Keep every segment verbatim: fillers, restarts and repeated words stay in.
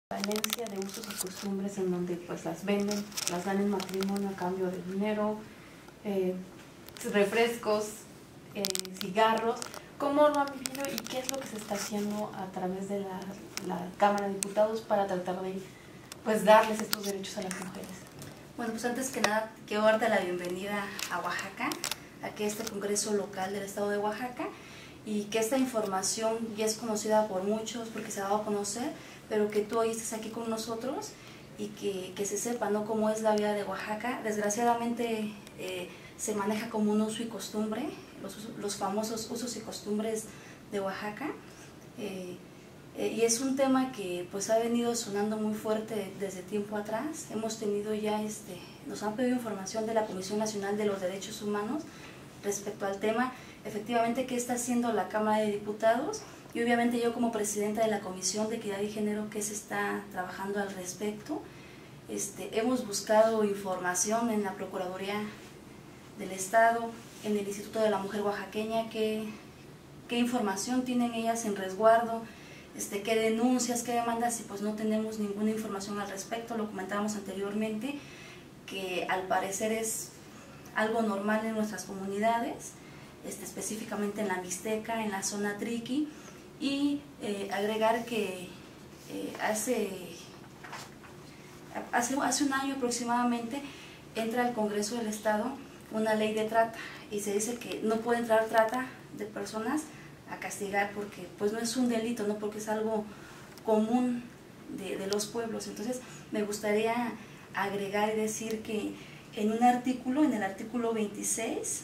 Valencia de usos y costumbres en donde pues las venden, las dan en matrimonio a cambio de dinero, eh, refrescos, eh, cigarros. ¿Cómo lo han vivido y qué es lo que se está haciendo a través de la, la Cámara de Diputados para tratar de pues darles estos derechos a las mujeres? Bueno, pues antes que nada quiero darte la bienvenida a Oaxaca, a que este Congreso local del Estado de Oaxaca, y que esta información ya es conocida por muchos porque se ha dado a conocer, pero que tú hoy estés aquí con nosotros y que, que se sepa, ¿no?, cómo es la vida de Oaxaca. Desgraciadamente eh, se maneja como un uso y costumbre, los, los famosos usos y costumbres de Oaxaca, eh, eh, y es un tema que pues ha venido sonando muy fuerte desde tiempo atrás. Hemos tenido ya, este, nos han pedido información de la Comisión Nacional de los Derechos Humanos respecto al tema, efectivamente, qué está haciendo la Cámara de Diputados, y obviamente yo como presidenta de la Comisión de Equidad y Género, qué se está trabajando al respecto. Este, hemos buscado información en la Procuraduría del Estado, en el Instituto de la Mujer Oaxaqueña, qué, qué información tienen ellas en resguardo, este, qué denuncias, qué demandas, y pues no tenemos ninguna información al respecto. Lo comentábamos anteriormente, que al parecer es algo normal en nuestras comunidades, este, específicamente en la Mixteca, en la zona Triqui, y eh, agregar que eh, hace, hace, hace un año aproximadamente entra al Congreso del Estado una ley de trata, y se dice que no puede entrar trata de personas a castigar porque pues no es un delito, no, porque es algo común de, de los pueblos. Entonces me gustaría agregar y decir que en un artículo, en el artículo veintiséis,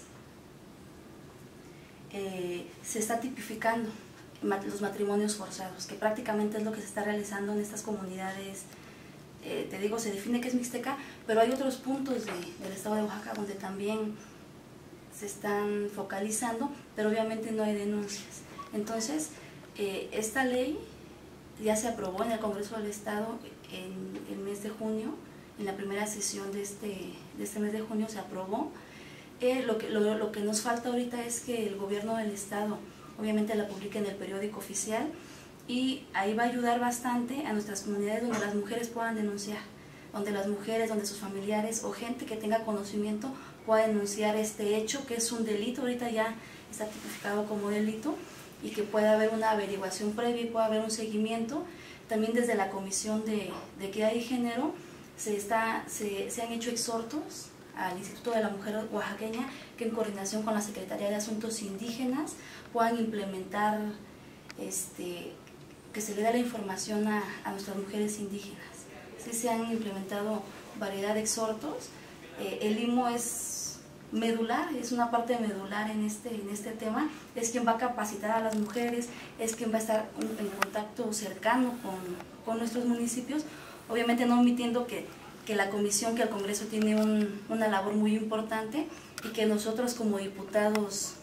eh, se está tipificando los matrimonios forzados, que prácticamente es lo que se está realizando en estas comunidades. Eh, te digo, se define que es mixteca, pero hay otros puntos de, del estado de Oaxaca donde también se están focalizando, pero obviamente no hay denuncias. Entonces, eh, esta ley ya se aprobó en el Congreso del Estado en el mes de junio, en la primera sesión de este, de este mes de junio se aprobó. Eh, lo, que, lo, lo que nos falta ahorita es que el gobierno del Estado obviamente la publique en el periódico oficial, y ahí va a ayudar bastante a nuestras comunidades donde las mujeres puedan denunciar, donde las mujeres, donde sus familiares o gente que tenga conocimiento pueda denunciar este hecho, que es un delito, ahorita ya está tipificado como delito, y que pueda haber una averiguación previa y pueda haber un seguimiento. También desde la Comisión de, de Equidad y Género se, está, se, se han hecho exhortos al Instituto de la Mujer Oaxaqueña, que en coordinación con la Secretaría de Asuntos Indígenas puedan implementar, este, que se le dé la información a, a nuestras mujeres indígenas. Sí, se han implementado variedad de exhortos. Eh, el I M O es medular, es una parte medular en este, en este tema, es quien va a capacitar a las mujeres, es quien va a estar en contacto cercano con, con nuestros municipios, obviamente no omitiendo que que la comisión, que el Congreso tiene un, una labor muy importante, y que nosotros como diputados,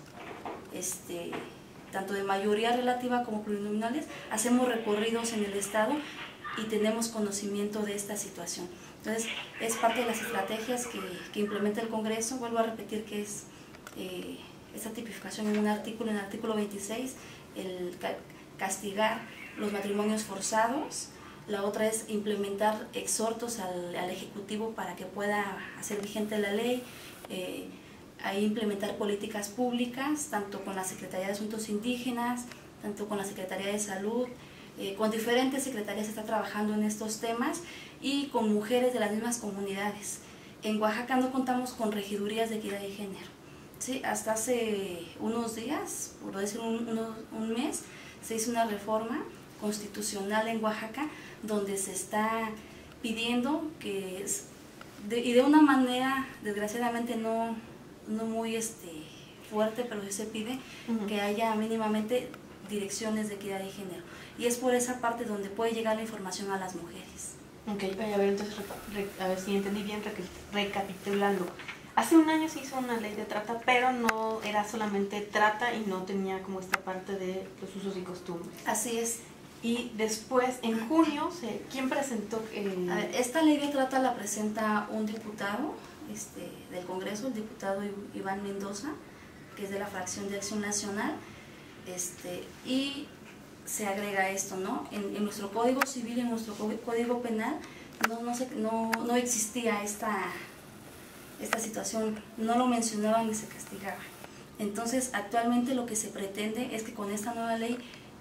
este, tanto de mayoría relativa como plurinominales, hacemos recorridos en el Estado y tenemos conocimiento de esta situación. Entonces, es parte de las estrategias que, que implementa el Congreso. Vuelvo a repetir que es eh, esta tipificación en un artículo, en el artículo veintiséis, el castigar los matrimonios forzados. La otra es implementar exhortos al, al Ejecutivo para que pueda hacer vigente la ley, eh, ahí implementar políticas públicas, tanto con la Secretaría de Asuntos Indígenas, tanto con la Secretaría de Salud, eh, con diferentes secretarías se está trabajando en estos temas, y con mujeres de las mismas comunidades. En Oaxaca no contamos con regidurías de equidad y género. Sí, hasta hace unos días, por decir un, uno, un mes, se hizo una reforma constitucional en Oaxaca donde se está pidiendo que, es de, y de una manera desgraciadamente no, no muy este, fuerte, pero sí se pide uh-huh. que haya mínimamente direcciones de equidad y género, y es por esa parte donde puede llegar la información a las mujeres. Ok, a ver, entonces, a ver si entendí bien, recapitulando. Hace un año se hizo una ley de trata, pero no era solamente trata y no tenía como esta parte de los usos y costumbres. Así es. Y después, en junio, se, ¿quién presentó? Eh... A ver, esta ley de trata la presenta un diputado este, del Congreso, el diputado Iván Mendoza, que es de la fracción de Acción Nacional, este, y se agrega esto, ¿no? En, en nuestro Código Civil, en nuestro Código Penal, no, no, se, no, no existía esta, esta situación, no lo mencionaban ni se castigaba. Entonces, actualmente lo que se pretende es que con esta nueva ley,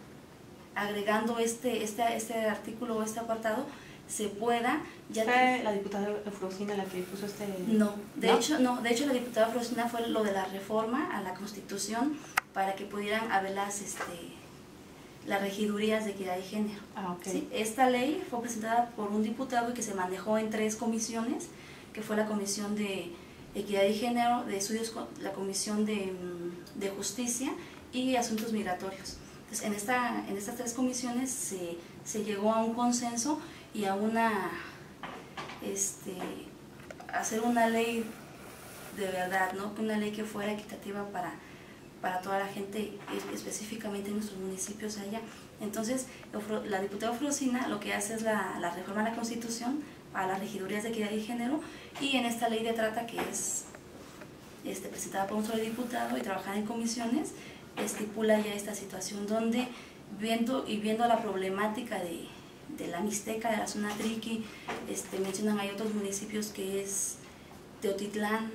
agregando este, este, este artículo o este apartado, se pueda... Ya ¿Fue la diputada Eufrosina la que puso este...? No, de, ¿no? Hecho, no, de hecho la diputada Eufrosina fue lo de la reforma a la Constitución para que pudieran haber las, este, las regidurías de equidad de género. Ah, okay. ¿Sí? Esta ley fue presentada por un diputado y que se manejó en tres comisiones, que fue la Comisión de Equidad de Género, de Estudios, la Comisión de, de Justicia y Asuntos Migratorios. Entonces, en, esta, en estas tres comisiones se, se llegó a un consenso y a una, este, hacer una ley de verdad, ¿no? Una ley que fuera equitativa para, para toda la gente, específicamente en nuestros municipios allá. Entonces, la diputada Eufrosina lo que hace es la, la reforma a la Constitución para las regidurías de equidad y género, y en esta ley de trata que es este, presentada por un solo diputado y trabajada en comisiones, estipula ya esta situación donde, viendo y viendo la problemática de, de la Mixteca, de la zona Triqui, este, mencionan hay otros municipios que es Teotitlán,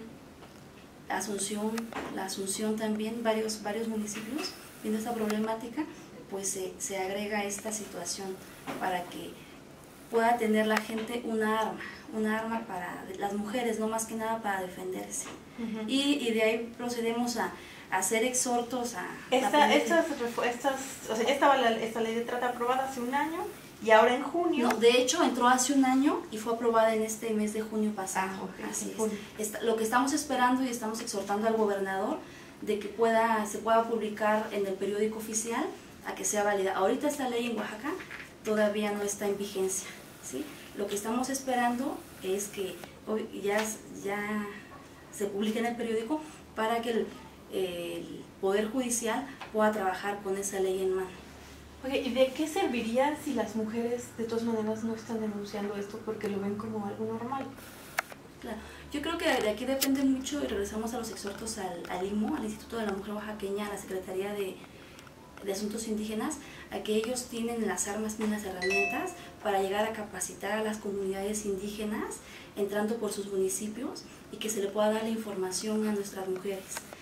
Asunción, la Asunción también, varios, varios municipios, viendo esta problemática, pues se, se agrega esta situación para que pueda tener la gente una arma, una arma para las mujeres, no más que nada para defenderse. Uh-huh. y, y de ahí procedemos a, a hacer exhortos a... Esta, estas, estas, o sea, ya estaba la, esta ley de trata aprobada hace un año y ahora en junio... No, de hecho entró hace un año y fue aprobada en este mes de junio pasado. Ah, okay. Así es. Está, lo que estamos esperando y estamos exhortando al gobernador de que pueda, se pueda publicar en el periódico oficial a que sea válida. Ahorita esta ley en Oaxaca todavía no está en vigencia, ¿sí? Lo que estamos esperando es que ya, ya se publique en el periódico para que el, el Poder Judicial pueda trabajar con esa ley en mano. Oye, ¿y de qué serviría si las mujeres de todas maneras no están denunciando esto porque lo ven como algo normal? Claro, yo creo que de aquí depende mucho, y regresamos a los exhortos al, al I M O, al Instituto de la Mujer Oaxaqueña, a la Secretaría de, de Asuntos Indígenas, a que ellos tienen las armas y las herramientas para llegar a capacitar a las comunidades indígenas, entrando por sus municipios, y que se le pueda dar la información a nuestras mujeres.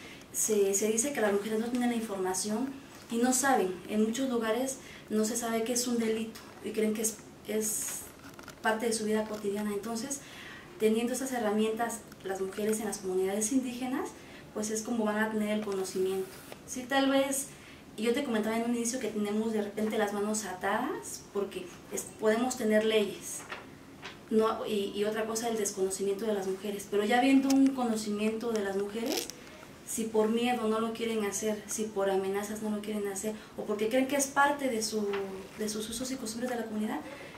Se, se dice que las mujeres no tienen la información y no saben, en muchos lugares no se sabe que es un delito y creen que es, es parte de su vida cotidiana. Entonces, teniendo esas herramientas las mujeres en las comunidades indígenas, pues es como van a tener el conocimiento. Sí, tal vez, yo te comentaba en un inicio que tenemos de repente las manos atadas porque es, podemos tener leyes, no, y, y otra cosa el desconocimiento de las mujeres, pero ya viendo un conocimiento de las mujeres, si por miedo no lo quieren hacer, si por amenazas no lo quieren hacer, o porque creen que es parte de, su, de sus usos y costumbres de la comunidad,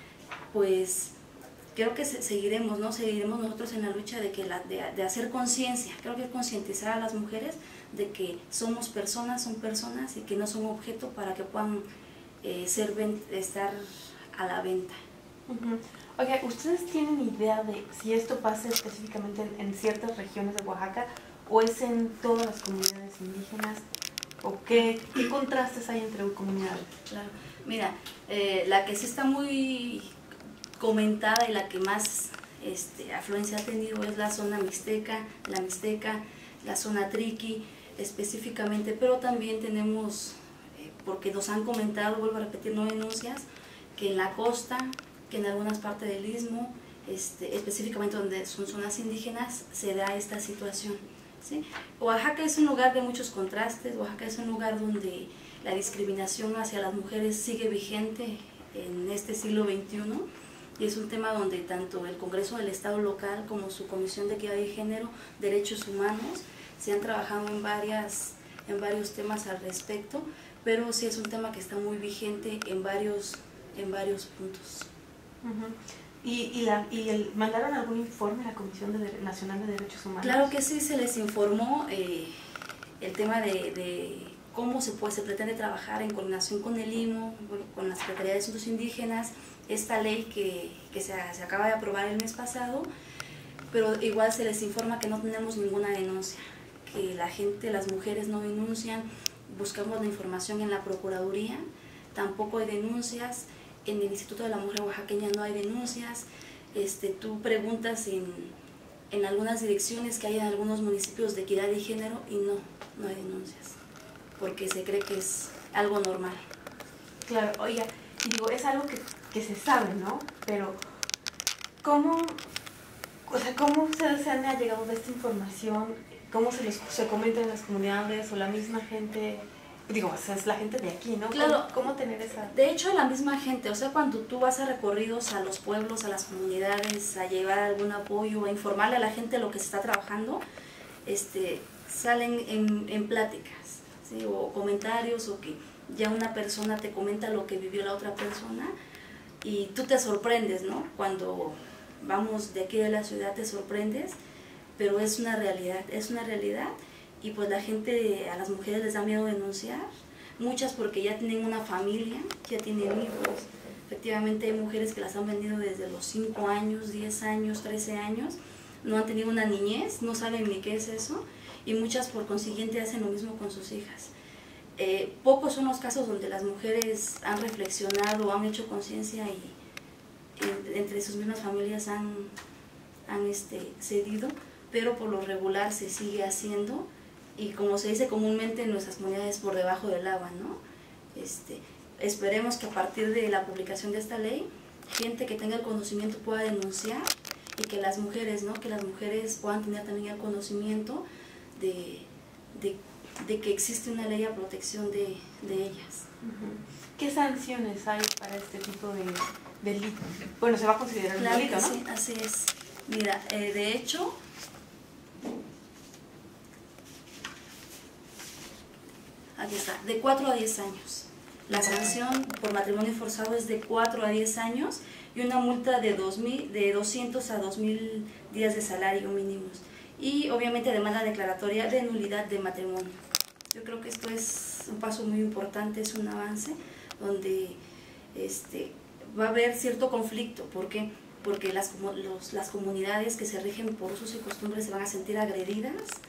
pues creo que se, seguiremos, ¿no? Seguiremos nosotros en la lucha de, que la, de, de hacer conciencia, creo que concientizar a las mujeres de que somos personas, son personas y que no son objeto para que puedan eh, ser estar a la venta. Uh-huh. Oye, ¿ustedes tienen idea de si esto pasa específicamente en, en ciertas regiones de Oaxaca o es en todas las comunidades indígenas? ¿O qué, qué contrastes hay entre comunidades? Claro, mira, eh, la que sí está muy comentada y la que más este, afluencia ha tenido es la zona mixteca, la mixteca, la zona triqui específicamente, pero también tenemos, eh, porque nos han comentado, vuelvo a repetir, no denuncias, que en la costa, que en algunas partes del istmo, este, específicamente donde son zonas indígenas, se da esta situación, ¿sí? Oaxaca es un lugar de muchos contrastes, Oaxaca es un lugar donde la discriminación hacia las mujeres sigue vigente en este siglo veintiuno, y es un tema donde tanto el Congreso del Estado local como su Comisión de Equidad de Género, Derechos Humanos, se han trabajado en, varias, en varios temas al respecto, pero sí es un tema que está muy vigente en varios, en varios puntos. Uh-huh. ¿Y, y, la, y el, mandaron algún informe a la Comisión de, Nacional de Derechos Humanos? Claro que sí, se les informó eh, el tema de, de cómo se, puede, se pretende trabajar en coordinación con el I M O, con la Secretaría de Asuntos Indígenas, esta ley que, que se, se acaba de aprobar el mes pasado, pero igual se les informa que no tenemos ninguna denuncia, que la gente, las mujeres no denuncian, buscamos la información en la Procuraduría, tampoco hay denuncias. En el Instituto de la Mujer Oaxaqueña no hay denuncias. Este, tú preguntas en, en algunas direcciones que hay en algunos municipios de equidad de género y no, no hay denuncias, porque se cree que es algo normal. Claro, oiga, y digo, es algo que, que se sabe, ¿no? Pero, ¿cómo, o sea, cómo se, se han llegado de esta información? ¿Cómo se, les, se comenta en las comunidades o la misma gente? Digo, o sea, es la gente de aquí, ¿no? Claro. ¿Cómo, cómo tener esa...? De hecho, la misma gente, o sea, cuando tú vas a recorridos a los pueblos, a las comunidades, a llevar algún apoyo, a informarle a la gente lo que se está trabajando, este, salen en, en pláticas, ¿sí? O comentarios, o que ya una persona te comenta lo que vivió la otra persona, y tú te sorprendes, ¿no? Cuando vamos de aquí de la ciudad te sorprendes, pero es una realidad, es una realidad. Y pues la gente, a las mujeres les da miedo denunciar, muchas porque ya tienen una familia, ya tienen hijos. Efectivamente hay mujeres que las han vendido desde los cinco años, diez años, trece años, no han tenido una niñez, no saben ni qué es eso, y muchas por consiguiente hacen lo mismo con sus hijas. Eh, pocos son los casos donde las mujeres han reflexionado, han hecho conciencia y en, entre sus mismas familias han, han este, cedido, pero por lo regular se sigue haciendo. Y como se dice comúnmente en nuestras comunidades, por debajo del agua, ¿no? Este, esperemos que a partir de la publicación de esta ley, gente que tenga el conocimiento pueda denunciar y que las mujeres, ¿no? Que las mujeres puedan tener también el conocimiento de, de, de que existe una ley a protección de, de ellas. Uh-huh. ¿Qué sanciones hay para este tipo de delito? Bueno, se va a considerar claro un delito, ¿no? Sí, así es. Mira, eh, de hecho... Aquí está, de cuatro a diez años. La sanción por matrimonio forzado es de cuatro a diez años y una multa de, dos mil, de doscientos a dos mil días de salario mínimos. Y obviamente demanda declaratoria de nulidad de matrimonio. Yo creo que esto es un paso muy importante, es un avance donde este, va a haber cierto conflicto. ¿Por qué? Porque las, los, las comunidades que se rigen por usos y costumbres se van a sentir agredidas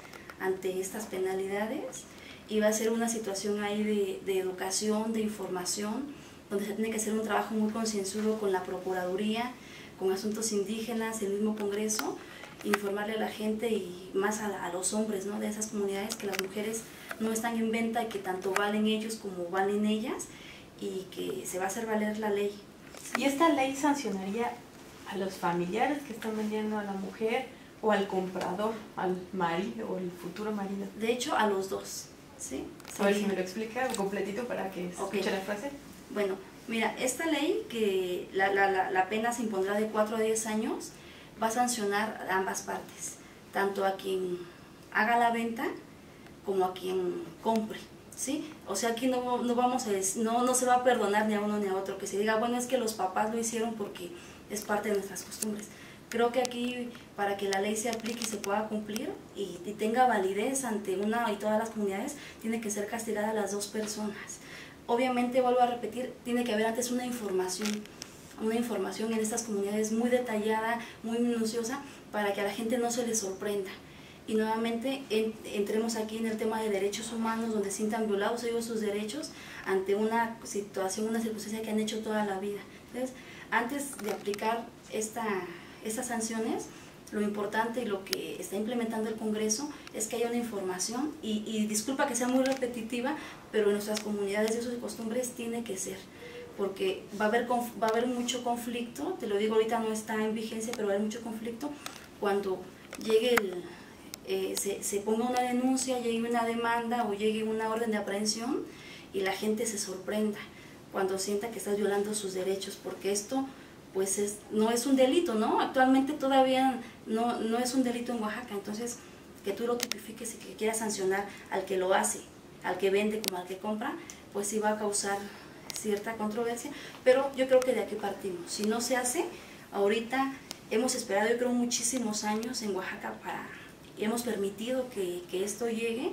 ante estas penalidades. Y va a ser una situación ahí de, de educación, de información, donde se tiene que hacer un trabajo muy concienzudo con la Procuraduría, con asuntos indígenas, el mismo Congreso, informarle a la gente y más a, a los hombres, ¿no? De esas comunidades, que las mujeres no están en venta y que tanto valen ellos como valen ellas, y que se va a hacer valer la ley. ¿Y esta ley sancionaría a los familiares que están vendiendo a la mujer o al comprador, al marido o el futuro marido? De hecho, a los dos. ¿Sí? A ver si me lo explica completito para que escuche okay. la frase. Bueno, mira, esta ley, que la, la, la pena se impondrá de cuatro a diez años, va a sancionar a ambas partes, tanto a quien haga la venta como a quien compre, ¿sí? O sea, aquí no, no, vamos a, no, no se va a perdonar ni a uno ni a otro, que se diga, bueno, es que los papás lo hicieron porque es parte de nuestras costumbres. Creo que aquí, para que la ley se aplique y se pueda cumplir y, y tenga validez ante una y todas las comunidades, tiene que ser castigada a las dos personas. Obviamente, vuelvo a repetir, tiene que haber antes una información, una información en estas comunidades muy detallada, muy minuciosa, para que a la gente no se le sorprenda. Y nuevamente en, entremos aquí en el tema de derechos humanos, donde sientan violados ellos sus derechos ante una situación, una circunstancia que han hecho toda la vida. Entonces, antes de aplicar esta... estas sanciones, lo importante y lo que está implementando el Congreso es que haya una información y, y disculpa que sea muy repetitiva, pero en nuestras comunidades de usos y costumbres tiene que ser, porque va a haber, va a haber mucho conflicto, te lo digo ahorita no está en vigencia, pero va a haber mucho conflicto cuando llegue el, eh, se, se ponga una denuncia, llegue una demanda o llegue una orden de aprehensión y la gente se sorprenda cuando sienta que estás violando sus derechos, porque esto pues es, no es un delito, ¿no? Actualmente todavía no, no es un delito en Oaxaca, entonces que tú lo tipifiques y que quieras sancionar al que lo hace, al que vende como al que compra, pues sí va a causar cierta controversia, pero yo creo que de aquí partimos. Si no se hace, ahorita hemos esperado, yo creo, muchísimos años en Oaxaca para, y hemos permitido que, que esto llegue,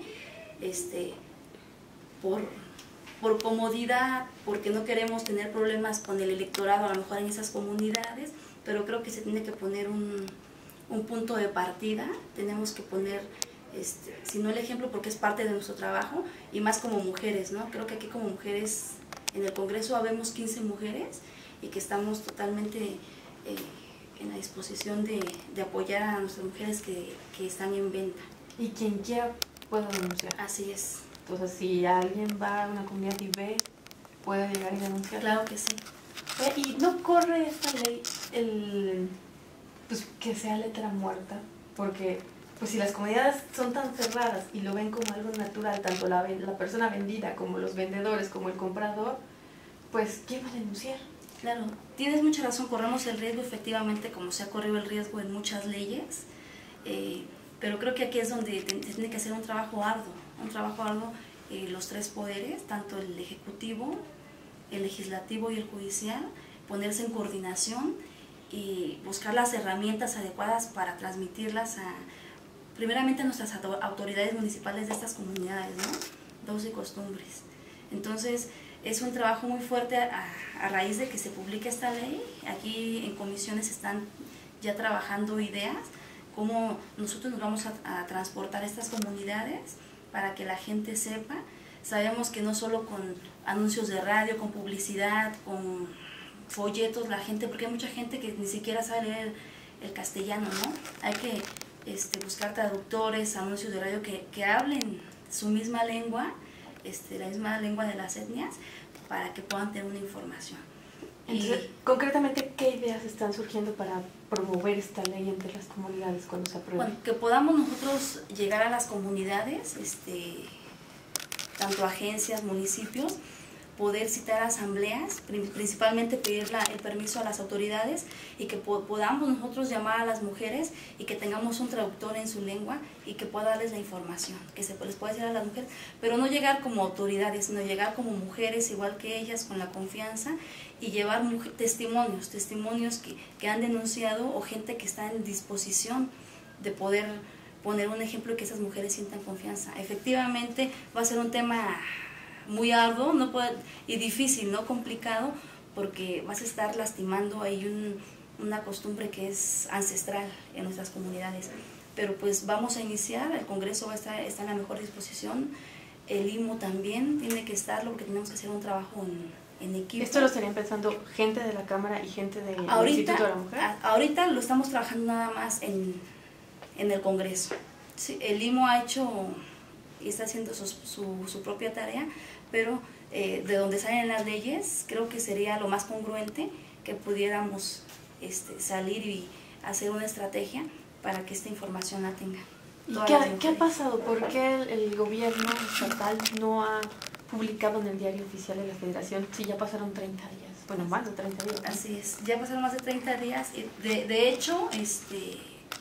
este, por... por comodidad, porque no queremos tener problemas con el electorado, a lo mejor en esas comunidades, pero creo que se tiene que poner un, un punto de partida, tenemos que poner, este, si no el ejemplo, porque es parte de nuestro trabajo, y más como mujeres, ¿no? Creo que aquí como mujeres en el Congreso habemos quince mujeres y que estamos totalmente eh, en la disposición de, de apoyar a nuestras mujeres que, que están en venta. Y quien quiera puede denunciar. Así es. Entonces, si alguien va a una comunidad y ve, puede llegar y denunciar. Claro que sí. Oye, ¿y no corre esta ley el, pues, que sea letra muerta? Porque pues si las comunidades son tan cerradas y lo ven como algo natural, tanto la, la persona vendida como los vendedores, como el comprador, pues ¿quién va a denunciar? Claro, tienes mucha razón, corremos el riesgo efectivamente como se ha corrido el riesgo en muchas leyes, eh, pero creo que aquí es donde te, te tiene que hacer un trabajo arduo, un trabajo arduo eh, los tres poderes, tanto el ejecutivo, el legislativo y el judicial, ponerse en coordinación y buscar las herramientas adecuadas para transmitirlas a, primeramente a nuestras autoridades municipales de estas comunidades, ¿no? Usos y costumbres. Entonces, es un trabajo muy fuerte a, a raíz de que se publique esta ley. Aquí en comisiones están ya trabajando ideas, cómo nosotros nos vamos a, a transportar a estas comunidades para que la gente sepa. Sabemos que no solo con anuncios de radio, con publicidad, con folletos, la gente, porque hay mucha gente que ni siquiera sabe leer el, el castellano, ¿no? Hay que este, buscar traductores, anuncios de radio que, que hablen su misma lengua, este, la misma lengua de las etnias, para que puedan tener una información. Entonces, y, concretamente, ¿qué ideas están surgiendo para promover esta ley entre las comunidades cuando se apruebe? Bueno, que podamos nosotros llegar a las comunidades, este, tanto agencias, municipios, poder citar asambleas, principalmente pedir la, el permiso a las autoridades y que po podamos nosotros llamar a las mujeres y que tengamos un traductor en su lengua y que pueda darles la información, que se les pueda decir a las mujeres, pero no llegar como autoridades, sino llegar como mujeres igual que ellas, con la confianza y llevar testimonios, testimonios que, que han denunciado o gente que está en disposición de poder poner un ejemplo y que esas mujeres sientan confianza. Efectivamente va a ser un tema muy arduo no puede, y difícil, no complicado, porque vas a estar lastimando ahí un, una costumbre que es ancestral en nuestras comunidades. Pero pues vamos a iniciar, el Congreso va a estar, está en la mejor disposición, el I M U también tiene que estarlo porque tenemos que hacer un trabajo en, en equipo. ¿Esto lo estarían pensando gente de la Cámara y gente del Instituto de la Mujer? A, ahorita lo estamos trabajando nada más en, en el Congreso. Sí, el I M U ha hecho y está haciendo su, su, su propia tarea, pero eh, de donde salen las leyes, creo que sería lo más congruente que pudiéramos este, salir y hacer una estrategia para que esta información la tenga. ¿Y qué ha, qué ha pasado? ¿Por qué el, el gobierno estatal no ha publicado en el diario oficial de la Federación si ya pasaron treinta días? Bueno, más de treinta días, ¿no? Así es, ya pasaron más de treinta días. Y de, de hecho, este,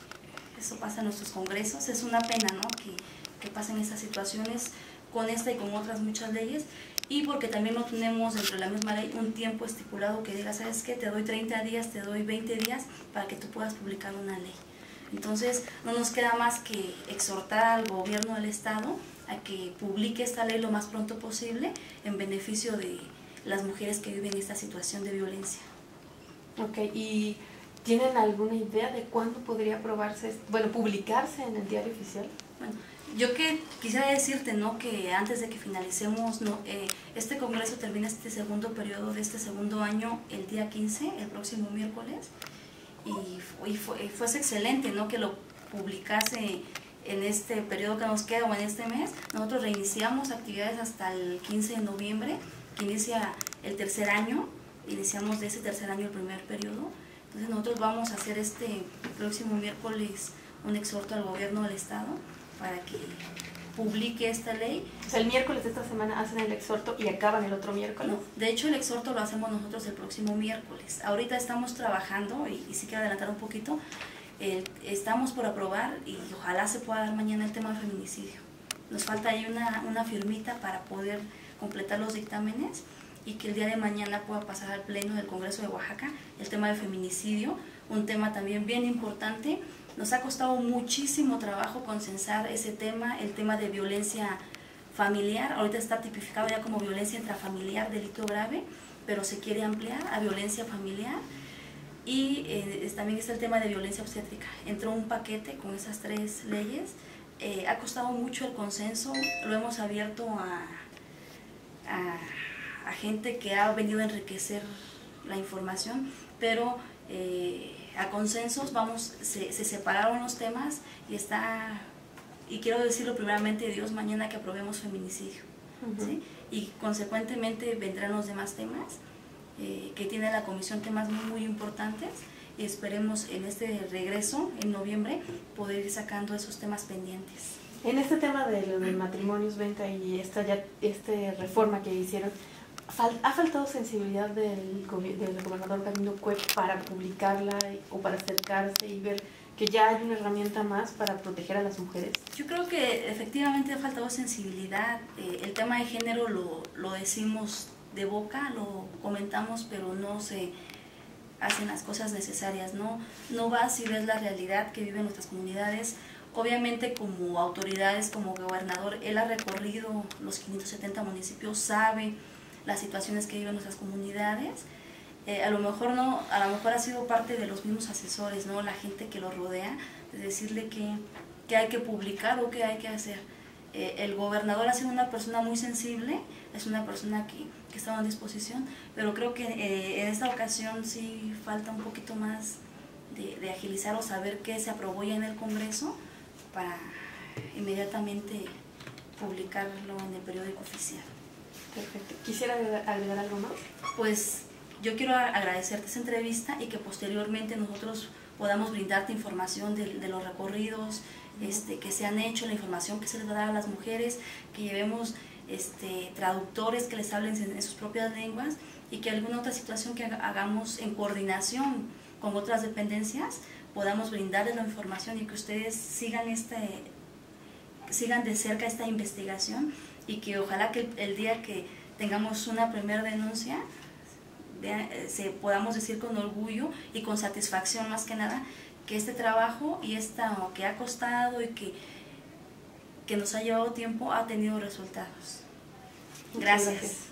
eso pasa en nuestros congresos. Es una pena, ¿no?, que, que pasen estas situaciones con esta y con otras muchas leyes, y porque también no tenemos dentro de la misma ley un tiempo estipulado que diga, ¿sabes qué? Te doy treinta días, te doy veinte días para que tú puedas publicar una ley. Entonces, no nos queda más que exhortar al gobierno del Estado a que publique esta ley lo más pronto posible en beneficio de las mujeres que viven esta situación de violencia. Ok, ¿y tienen alguna idea de cuándo podría aprobarse, bueno, publicarse en el diario oficial? Bueno, yo que quisiera decirte, ¿no?, que antes de que finalicemos, no, eh, este Congreso termina este segundo periodo de este segundo año el día quince, el próximo miércoles, y, y fue, fuese excelente, ¿no?, que lo publicase en este periodo que nos queda o en este mes. Nosotros reiniciamos actividades hasta el quince de noviembre, que inicia el tercer año, iniciamos de ese tercer año el primer periodo. Entonces nosotros vamos a hacer este próximo miércoles un exhorto al gobierno del Estado para que publique esta ley. O sea, el miércoles de esta semana hacen el exhorto y acaban el otro miércoles. No, de hecho el exhorto lo hacemos nosotros el próximo miércoles. Ahorita estamos trabajando, y, y sí quiero adelantar un poquito, eh, estamos por aprobar y ojalá se pueda dar mañana el tema del feminicidio. Nos falta ahí una, una firmita para poder completar los dictámenes y que el día de mañana pueda pasar al Pleno del Congreso de Oaxaca el tema del feminicidio, un tema también bien importante. Nos ha costado muchísimo trabajo consensar ese tema, el tema de violencia familiar. Ahorita está tipificado ya como violencia intrafamiliar, delito grave, pero se quiere ampliar a violencia familiar. Y eh, también está el tema de violencia obstétrica. Entró un paquete con esas tres leyes. Eh, ha costado mucho el consenso, lo hemos abierto a, a, a gente que ha venido a enriquecer la información, pero eh, a consensos vamos, se, se separaron los temas y está, y quiero decirlo primeramente, Dios, mañana que aprobemos feminicidio, uh-huh. ¿sí? Y consecuentemente vendrán los demás temas, eh, que tiene la comisión, temas muy, muy importantes, y esperemos en este regreso, en noviembre, poder ir sacando esos temas pendientes. En este tema de lo de matrimonios, venta y esta ya este reforma que hicieron, fal, ¿ha faltado sensibilidad del, del gobernador Galindo Cue para publicarla o para acercarse y ver que ya hay una herramienta más para proteger a las mujeres? Yo creo que efectivamente ha faltado sensibilidad. Eh, el tema de género lo, lo decimos de boca, lo comentamos, pero no se hacen las cosas necesarias, ¿no? No vas y ves la realidad que viven nuestras comunidades. Obviamente como autoridades, como gobernador, él ha recorrido los quinientos setenta municipios, sabe las situaciones que viven nuestras comunidades. Eh, a lo mejor no, a lo mejor ha sido parte de los mismos asesores, ¿no? La gente que lo rodea, de decirle que, que hay que publicar o qué hay que hacer. Eh, el gobernador ha sido una persona muy sensible, es una persona que, que estaba en disposición, pero creo que eh, en esta ocasión sí falta un poquito más de, de agilizar o saber qué se aprobó ya en el Congreso, para inmediatamente publicarlo en el periódico oficial. Perfecto. ¿Quisiera agregar algo más? Pues yo quiero agradecerte esta entrevista y que posteriormente nosotros podamos brindarte información de, de los recorridos uh-huh. este, que se han hecho, la información que se les va a dar a las mujeres, que llevemos este, traductores que les hablen en, en sus propias lenguas y que alguna otra situación que hagamos en coordinación con otras dependencias podamos brindarles la información y que ustedes sigan este sigan de cerca esta investigación y que ojalá que el, el día que tengamos una primera denuncia de, se podamos decir con orgullo y con satisfacción más que nada que este trabajo y esta que ha costado y que, que nos ha llevado tiempo ha tenido resultados. Gracias. Gracias.